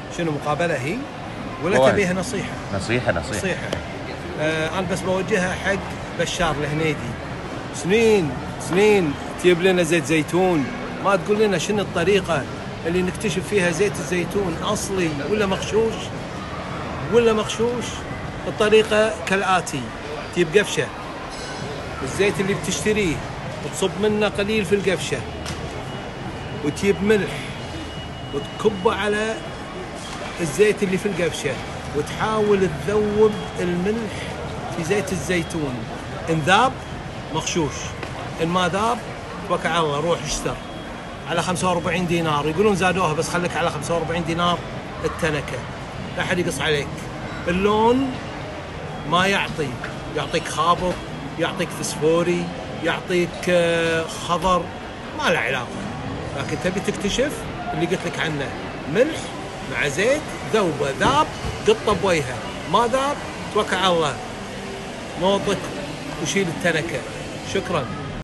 شنو مقابلة هي ولا تبيها نصيحة؟ نصيحة. أنا بس بوجهها حق بشار الهنيدي. سنين تجيب لنا زيت زيتون، ما تقول لنا شنو الطريقة اللي نكتشف فيها زيت الزيتون أصلي ولا مغشوش. الطريقة كالآتي: تجيب قفشة، الزيت اللي بتشتريه وتصب منه قليل في القفشة، وتجيب ملح وتكبه على الزيت اللي في القفشة، وتحاول تذوب الملح في زيت الزيتون. إن ذاب مغشوش، إن ما ذاب توكل على الله، روح اشتر على 45 دينار. يقولون زادوها بس خليك على 45 دينار التنكة، لا حد يقص عليك. اللون ما يعطيك خابر، يعطيك فسفوري، يعطيك خضر، ما له علاقة. لكن تبي تكتشف اللي قلت لك عنه: ملح مع زيت، ذوبه، ذاب قطه بوجهه، ما ذاب توكل على الله، نوضك وشيل التنكة. شكرا.